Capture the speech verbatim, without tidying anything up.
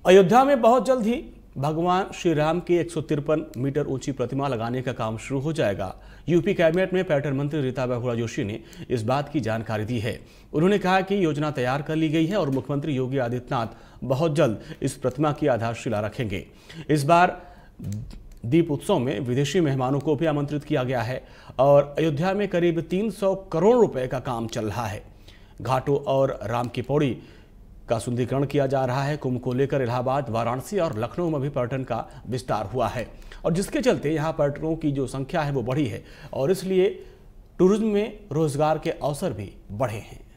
अयोध्या में बहुत जल्द ही भगवान श्री राम की एक सौ तिरपन मीटर ऊंची प्रतिमा लगाने का काम शुरू हो जाएगा। यूपी कैबिनेट में पर्यटन मंत्री रीता बहुगुणा जोशी ने इस बात की जानकारी दी है। उन्होंने कहा कि योजना तैयार कर ली गई है और मुख्यमंत्री योगी आदित्यनाथ बहुत जल्द इस प्रतिमा की आधारशिला रखेंगे। इस बार दीप उत्सव में विदेशी मेहमानों को भी आमंत्रित किया गया है और अयोध्या में करीब तीन सौ करोड़ रुपए का काम चल रहा है। घाटों और राम की पौड़ी का सुंदरीकरण किया जा रहा है। कुंभ को लेकर इलाहाबाद, वाराणसी और लखनऊ में भी पर्यटन का विस्तार हुआ है और जिसके चलते यहाँ पर्यटकों की जो संख्या है वो बढ़ी है और इसलिए टूरिज्म में रोजगार के अवसर भी बढ़े हैं।